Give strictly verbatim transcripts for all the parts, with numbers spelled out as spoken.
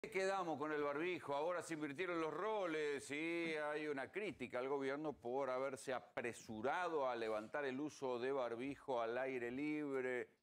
Quedamos con el barbijo, ahora se invirtieron los roles y hay una crítica al gobierno por haberse apresurado a levantar el uso de barbijo al aire libre.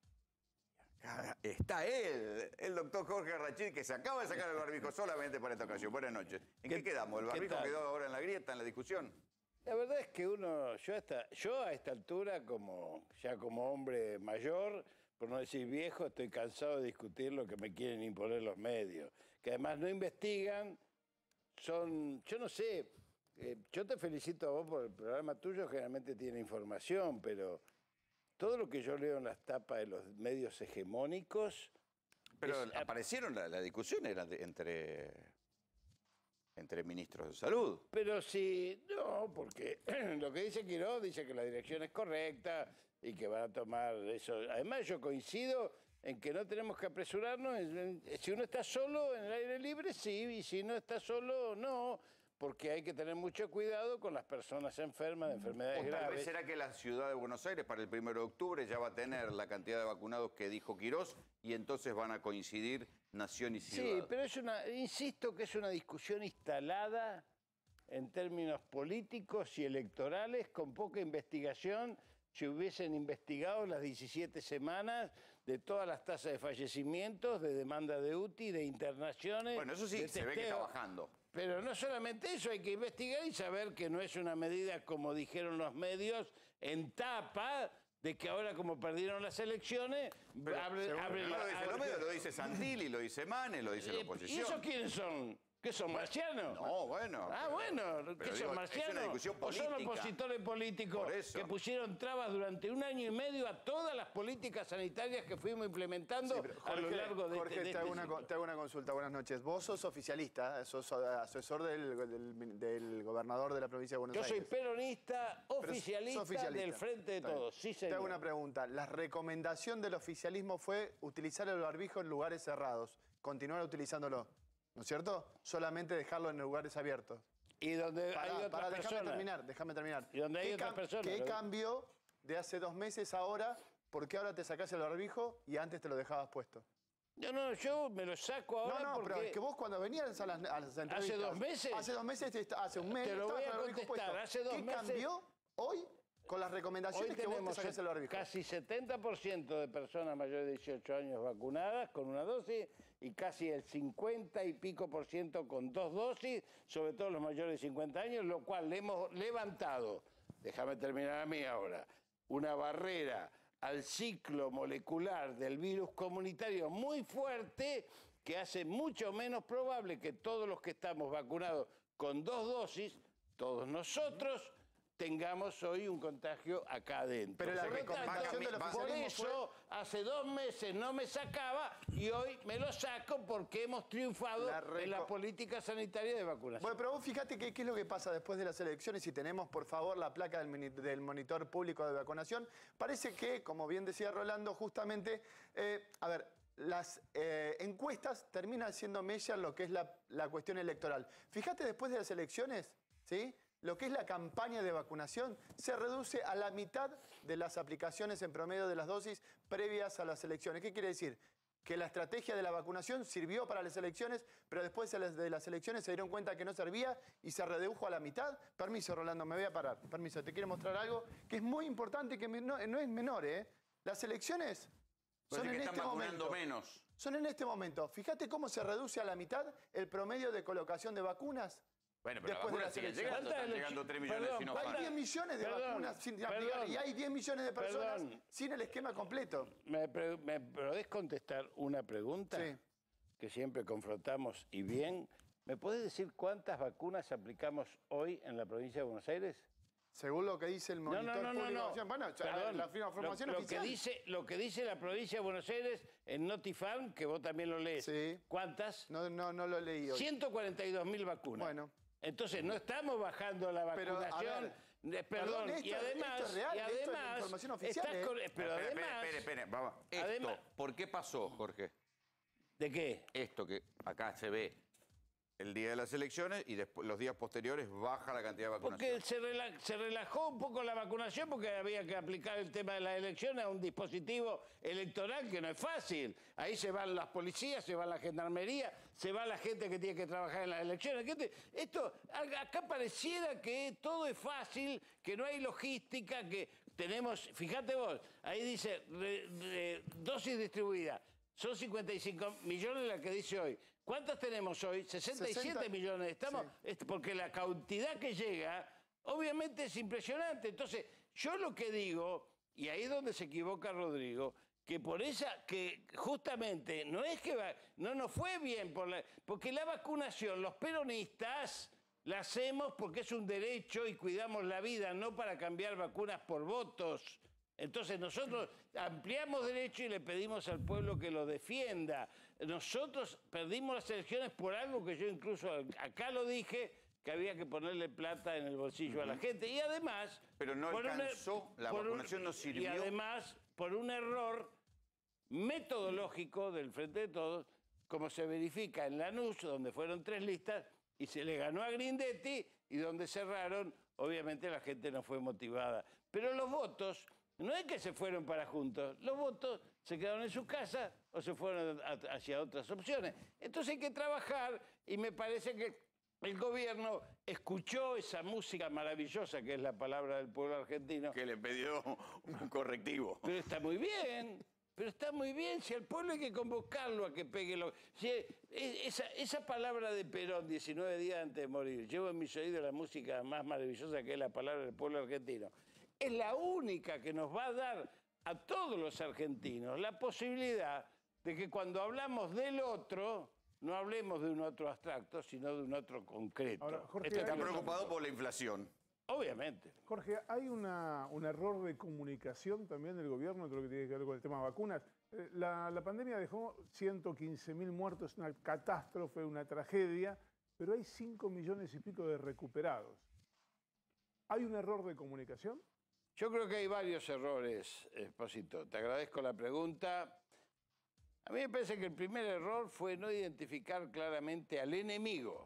Acá está él, el doctor Jorge Rachid, que se acaba de sacar el barbijo solamente para esta ocasión. Buenas noches. ¿En qué, qué quedamos? ¿El barbijo quedó ahora en la grieta, en la discusión? La verdad es que uno, yo, hasta, yo a esta altura, como ya como hombre mayor, por no decir viejo, estoy cansado de discutir lo que me quieren imponer los medios, que además no investigan, son, yo no sé, eh, yo te felicito a vos por el programa tuyo, generalmente tiene información, pero todo lo que yo leo en las tapas de los medios hegemónicos... Pero es, aparecieron, la, la discusión era de, entre... entre ministros de salud. Pero sí, no, porque lo que dice Quiroz dice que la dirección es correcta y que van a tomar eso. Además, yo coincido en que no tenemos que apresurarnos. Si uno está solo en el aire libre, sí, y si no está solo, no, porque hay que tener mucho cuidado con las personas enfermas de enfermedades o tal graves. Vez será que la ciudad de Buenos Aires para el primero de octubre ya va a tener la cantidad de vacunados que dijo Quiroz y entonces van a coincidir nación y ciudad. Sí, pero es una, insisto que es una discusión instalada en términos políticos y electorales con poca investigación. Si hubiesen investigado las diecisiete semanas de todas las tasas de fallecimientos, de demanda de U T I, de internaciones... Bueno, eso sí, de se ve que está bajando. Pero no solamente eso, hay que investigar y saber que no es una medida, como dijeron los medios, en tapa, de que ahora como perdieron las elecciones... Pero, abre, abre, no lo dice abre, los medios, lo dice Santilli, lo dice Manes, lo dice eh, la oposición. ¿Y esos quiénes son? ¿Qué son, marcianos? No, bueno. Ah, pero, bueno, ¿qué pero son, digo, marcianos? Es una discusión política. ¿O son opositores políticos que pusieron trabas durante un año y medio a todas las políticas sanitarias que fuimos implementando sí, Jorge, a lo largo de Jorge, este, de te, hago este una, te hago una consulta. Buenas noches. Vos sos oficialista, sos asesor del, del, del gobernador de la provincia de Buenos Yo Aires. Yo soy peronista, oficialista, oficialista del Frente de Todos. Sí, señor. Te hago una pregunta. La recomendación del oficialismo fue utilizar el barbijo en lugares cerrados. Continuar utilizándolo. ¿No es cierto? Solamente dejarlo en lugares abiertos. Y donde para, hay otras para, personas. Déjame terminar, déjame terminar. Y donde hay otras personas. ¿Qué ¿no? cambió de hace dos meses ahora? ¿Por qué ahora te sacás el barbijo y antes te lo dejabas puesto? No, no, yo me lo saco ahora No, no, porque... pero es que vos cuando venías a las, a las entrevistas... ¿Hace dos meses? Hace dos meses, hace un mes... Te lo voy a contestar, hace dos ¿Qué meses... cambió hoy con las recomendaciones que vos te sacás el barbijo? Casi setenta por ciento de personas mayores de dieciocho años vacunadas con una dosis y casi el cincuenta y pico por ciento con dos dosis, sobre todo los mayores de cincuenta años, lo cual le hemos levantado, déjame terminar a mí ahora, una barrera al ciclo molecular del virus comunitario muy fuerte que hace mucho menos probable que todos los que estamos vacunados con dos dosis, todos nosotros, tengamos hoy un contagio acá adentro. Pero la recomendación del Por eso, fue... hace dos meses no me sacaba y hoy me lo saco porque hemos triunfado la reco... en la política sanitaria de vacunación. Bueno, pero vos fíjate que, qué es lo que pasa después de las elecciones. Si tenemos, por favor, la placa del, del monitor público de vacunación, parece que, como bien decía Rolando, justamente, eh, a ver, las eh, encuestas terminan siendo mella lo que es la, la cuestión electoral. Fíjate, después de las elecciones, ¿sí?, lo que es la campaña de vacunación se reduce a la mitad de las aplicaciones en promedio de las dosis previas a las elecciones. ¿Qué quiere decir? Que la estrategia de la vacunación sirvió para las elecciones, pero después de las elecciones se dieron cuenta que no servía y se redujo a la mitad. Permiso, Rolando, me voy a parar. Permiso, te quiero mostrar algo que es muy importante, que no, no es menor, ¿eh? Las elecciones son en este momento. menos. Son en este momento. Fíjate cómo se reduce a la mitad el promedio de colocación de vacunas. Bueno, pero después las vacunas siguen llegando, están llegando tres millones perdón, de Sinovac. Hay diez millones de perdón, vacunas sin perdón, aplicar y hay diez millones de personas perdón. sin el esquema completo. ¿Me, me podés contestar una pregunta? Sí. Que siempre confrontamos y bien. ¿Me podés decir cuántas vacunas aplicamos hoy en la provincia de Buenos Aires? Según lo que dice el monitor no, no, no, público. no. Bueno, Perdón, la información lo, lo oficial. Que dice, lo que dice la provincia de Buenos Aires en Notifarm, que vos también lo lees. Sí. ¿Cuántas? No, no, no lo leí hoy. ciento cuarenta y dos mil vacunas. Bueno. Entonces, no estamos bajando la vacunación. Pero, ver, perdón, esto, y además... Esto es real, y además esto es información oficial. Estás ¿eh? con, pero espere, además... Espere, espere, vamos. Esto, además, ¿por qué pasó, Jorge? ¿De qué? Esto que acá se ve el día de las elecciones y después, los días posteriores baja la cantidad de vacunación. Porque se, rela se relajó un poco la vacunación porque había que aplicar el tema de las elecciones a un dispositivo electoral que no es fácil. Ahí se van las policías, se va la gendarmería, se va la gente que tiene que trabajar en las elecciones. Gente, esto, acá pareciera que todo es fácil, que no hay logística, que tenemos, fíjate vos, ahí dice re, re, dosis distribuida, son cincuenta y cinco millones la que dice hoy. ¿Cuántas tenemos hoy? sesenta y siete sesenta, millones. Estamos, sí. Porque la cantidad que llega, obviamente es impresionante. Entonces, yo lo que digo, y ahí es donde se equivoca Rodrigo, que por esa, que justamente no es que va, no nos fue bien, por la, porque la vacunación, los peronistas la hacemos porque es un derecho y cuidamos la vida, no para cambiar vacunas por votos. Entonces nosotros ampliamos derecho y le pedimos al pueblo que lo defienda. Nosotros perdimos las elecciones por algo que yo incluso acá lo dije, que había que ponerle plata en el bolsillo uh-huh. a la gente. Y además... Pero no alcanzó, un, la vacunación un, no sirvió. Y además, por un error metodológico del Frente de Todos, como se verifica en Lanús, donde fueron tres listas, y se le ganó a Grindetti, y donde cerraron, obviamente la gente no fue motivada. Pero los votos... No es que se fueron para Juntos, los votos se quedaron en su casa o se fueron hacia otras opciones. Entonces hay que trabajar y me parece que el gobierno escuchó esa música maravillosa que es la palabra del pueblo argentino. Que le pidió un correctivo. Pero está muy bien, pero está muy bien. Si al pueblo hay que convocarlo a que pegue lo... Si esa, esa palabra de Perón, diecinueve días antes de morir, llevo en mis oídos la música más maravillosa que es la palabra del pueblo argentino. Es la única que nos va a dar a todos los argentinos la posibilidad de que cuando hablamos del otro, no hablemos de un otro abstracto, sino de un otro concreto. Ahora, Jorge, está preocupado por la inflación. Obviamente. Jorge, ¿hay una, un error de comunicación también del gobierno entre lo que tiene que ver con el tema de vacunas? Eh, la, la pandemia dejó ciento quince mil muertos, una catástrofe, una tragedia, pero hay cinco millones y pico de recuperados. ¿Hay un error de comunicación? Yo creo que hay varios errores, Espósito. Te agradezco la pregunta. A mí me parece que el primer error fue no identificar claramente al enemigo.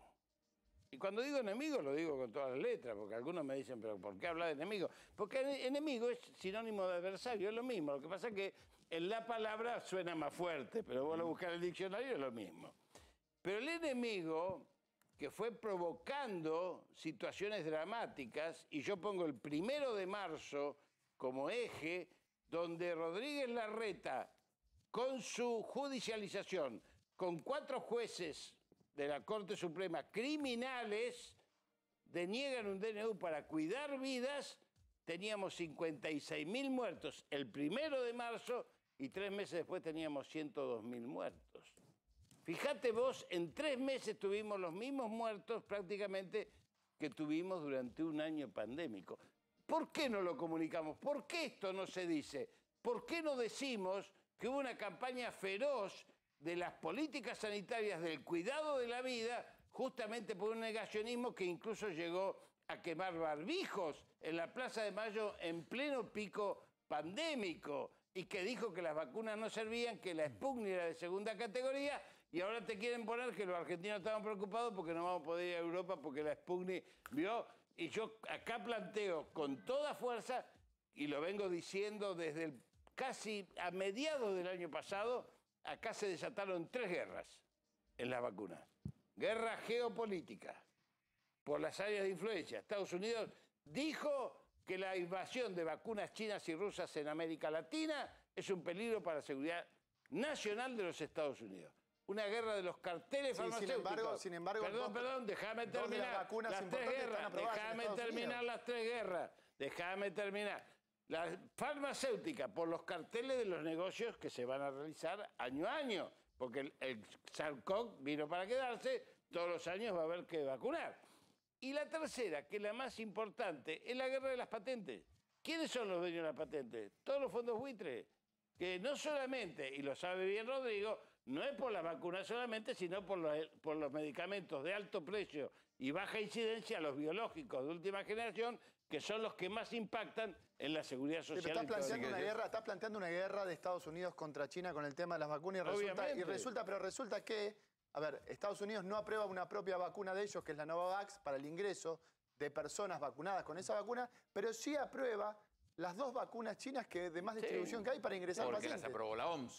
Y cuando digo enemigo, lo digo con todas las letras, porque algunos me dicen, ¿pero por qué habla de enemigo? Porque enemigo es sinónimo de adversario, es lo mismo. Lo que pasa es que en la palabra suena más fuerte, pero vos lo buscas en el diccionario es lo mismo. Pero el enemigo... que fue provocando situaciones dramáticas, y yo pongo el primero de marzo como eje, donde Rodríguez Larreta, con su judicialización, con cuatro jueces de la Corte Suprema criminales, deniegan un D N U para cuidar vidas, teníamos cincuenta y seis mil muertos el primero de marzo, y tres meses después teníamos ciento dos mil muertos. Fíjate vos, en tres meses tuvimos los mismos muertos prácticamente que tuvimos durante un año pandémico. ¿Por qué no lo comunicamos? ¿Por qué esto no se dice? ¿Por qué no decimos que hubo una campaña feroz de las políticas sanitarias del cuidado de la vida, justamente por un negacionismo que incluso llegó a quemar barbijos en la Plaza de Mayo en pleno pico pandémico, y que dijo que las vacunas no servían, que la Sputnik era de segunda categoría? Y ahora te quieren poner que los argentinos estaban preocupados porque no vamos a poder ir a Europa porque la Sputnik vio. Y yo acá planteo con toda fuerza, y lo vengo diciendo desde el, casi a mediados del año pasado, acá se desataron tres guerras en las vacunas. Guerra geopolítica por las áreas de influencia. Estados Unidos dijo que la invasión de vacunas chinas y rusas en América Latina es un peligro para la seguridad nacional de los Estados Unidos. Una guerra de los carteles sí, farmacéuticos. Sin embargo, sin embargo, perdón, dos, perdón, déjame terminar. Las, vacunas las tres guerras, déjame terminar las tres guerras. Déjame terminar. La farmacéutica por los carteles de los negocios que se van a realizar año a año, porque el, el SARS-CoV vino para quedarse, todos los años va a haber que vacunar. Y la tercera, que es la más importante, es la guerra de las patentes. ¿Quiénes son los dueños de las patentes? Todos los fondos buitres, que no solamente, y lo sabe bien Rodrigo, no es por la vacuna solamente, sino por los, por los medicamentos de alto precio y baja incidencia, los biológicos de última generación, que son los que más impactan en la seguridad social. Pero estás planteando una guerra, estás planteando una guerra de Estados Unidos contra China con el tema de las vacunas y resulta, y resulta, pero resulta que, a ver, Estados Unidos no aprueba una propia vacuna de ellos, que es la Novavax, para el ingreso de personas vacunadas con esa vacuna, pero sí aprueba las dos vacunas chinas que de más distribución sí. que hay para ingresar Porque pacientes. las aprobó la O M S.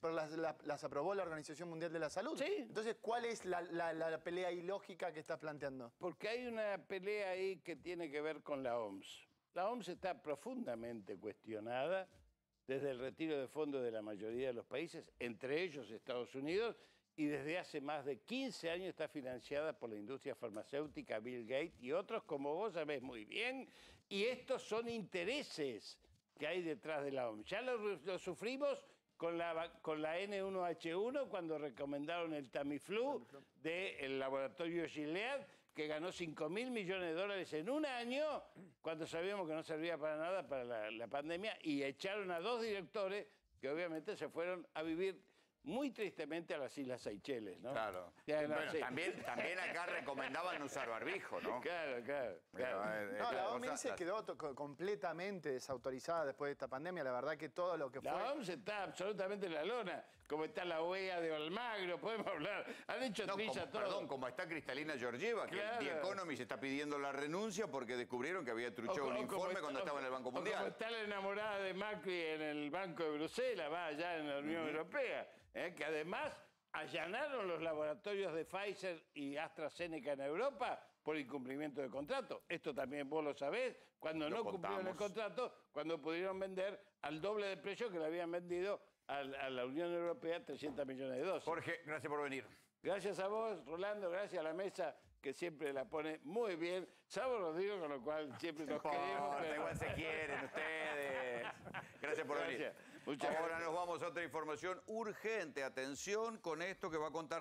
pero las, la- las aprobó la Organización Mundial de la Salud. Sí. Entonces, ¿cuál es la, la- la pelea ilógica que estás planteando? Porque hay una pelea ahí que tiene que ver con la O M S. La O M S está profundamente cuestionada desde el retiro de fondos de la mayoría de los países, entre ellos Estados Unidos, y desde hace más de quince años está financiada por la industria farmacéutica, Bill Gates y otros, como vos sabés muy bien, y estos son intereses que hay detrás de la O M S. Ya lo, lo sufrimos con la, va- con la N uno H uno cuando recomendaron el Tamiflu del laboratorio Gilead, que ganó cinco mil millones de dólares en un año, cuando sabíamos que no servía para nada para la, la pandemia, y echaron a dos directores que obviamente se fueron a vivir muy tristemente a las Islas Seychelles, ¿no? Claro. Ya, no, Bueno, sí. también, también acá recomendaban no usar barbijo, ¿no? Claro, claro, claro. Pero, eh, No, la cosa- O M S las- quedó to- co- completamente desautorizada después de esta pandemia. La verdad que todo lo que fue... La O M S está absolutamente en la lona, como está la O E A de Almagro, podemos hablar. Han hecho No, trilla como, todo. perdón, como está Cristalina Georgieva, que Claro. The Economist está pidiendo la renuncia porque descubrieron que había truchado O un co- o como informe está- cuando o- estaba en el Banco o como Mundial. está la enamorada de Macri en el Banco de Bruselas, va allá en la Unión Europea, ¿eh? Que además allanaron los laboratorios de Pfizer y AstraZeneca en Europa por incumplimiento de contrato. Esto también vos lo sabés, cuando Lo no cumplieron el contamos. contrato, cuando pudieron vender al doble de precio que le habían vendido al- a, la Unión Europea trescientos millones de dosis. Jorge, gracias por venir. Gracias a vos, Rolando, gracias a la mesa que siempre la pone muy bien. Salvo Rodrigo, con lo cual siempre nos queremos. Importa, pero- igual se quieren ustedes. Gracias por Gracias. venir. Muchas Ahora gracias. nos vamos a otra información urgente. Atención con esto que va a contar